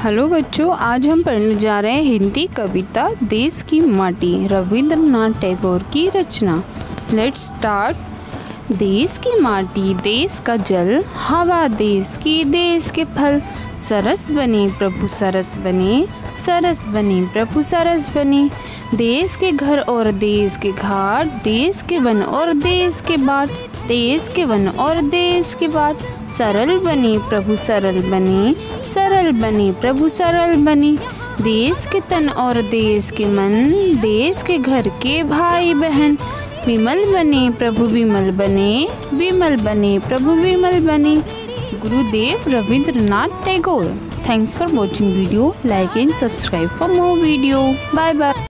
Hello बच्चों, आज हम पढ़ने जा रहे हैं हिंदी कविता देश की माटी, रविंद्रनाथ टैगोर की रचना। Let's start. देश की माटी, देश का जल, हवा देश की, देश के फल, सरस बने प्रभु सरस बने, सरस बने प्रभु सरस बने। देश के घर और देश के घाट, देश के वन और देश के बाट, देश के वन और देश के बाट। सरल बने प्रभु सरल बने, सरल बने प्रभु सरल बने। देश के तन और देश के मन, देश के घर के भाई बहन। विमल बने प्रभु विमल बने, विमल बने प्रभु विमल बने। Gurudev Rabindranath Tagore. Thanks for watching video. Like and subscribe for more video. Bye bye.